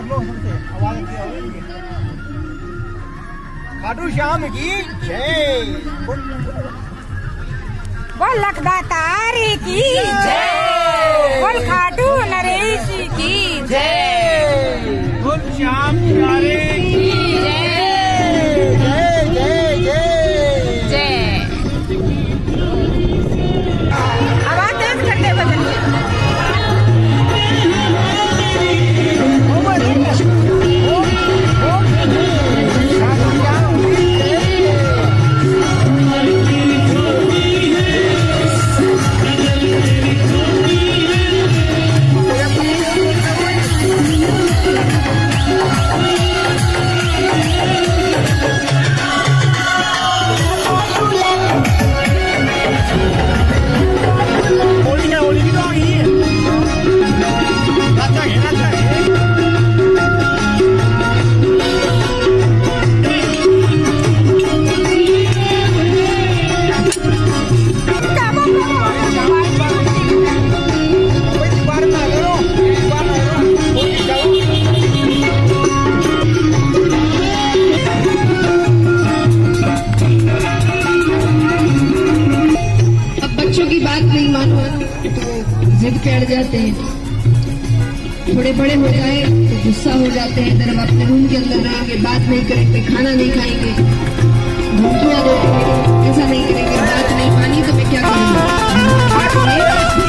खाटू श्याम की जय। बोल लखदातारी की जय। बोल खाटू नरेश की जय। बोल श्याम प्यारे की जय। जय जय जय जय। आवाज तेज करते भजन की। जिद पे अड़ जाते हैं, थोड़े बड़े हो जाए तो गुस्सा हो जाते हैं, जब अपने रूम के अंदर रहेंगे, बात नहीं करेंगे, खाना नहीं खाएंगे, धमकियां देंगे, ऐसा नहीं करेंगे, बात नहीं मानी तो मैं क्या करूँगा।